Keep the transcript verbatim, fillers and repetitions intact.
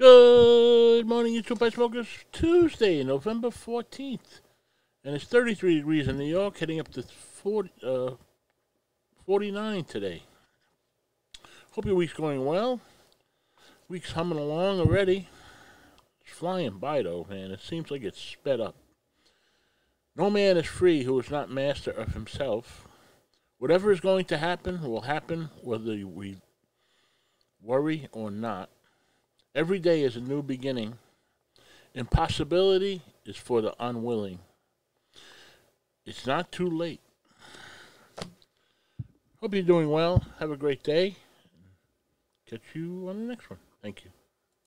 Good morning, YouTube Pie Smokers. Tuesday, November fourteenth. And it's thirty-three degrees in New York, heading up to forty, uh, forty-nine today. Hope your week's going well. Week's humming along already. It's flying by, though, man. It seems like it's sped up. No man is free who is not master of himself. Whatever is going to happen will happen whether we worry or not. Every day is a new beginning. Impossibility is for the unwilling. It's not too late. Hope you're doing well. Have a great day. Catch you on the next one. Thank you.